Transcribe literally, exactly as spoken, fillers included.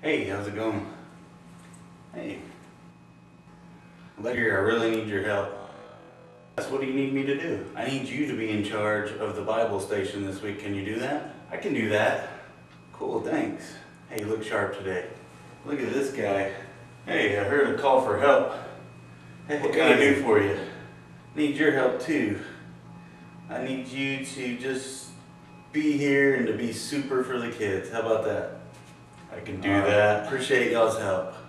Hey, how's it going? Hey. Look here, I really need your help. That's what do you need me to do? I need you to be in charge of the Bible station this week. Can you do that? I can do that. Cool, thanks. Hey, you look sharp today. Look at this guy. Hey, I heard a call for help. Hey, what can I do for you? Need your help too. I need you to just be here and to be super for the kids. How about that? I can do that. Appreciate y'all's help.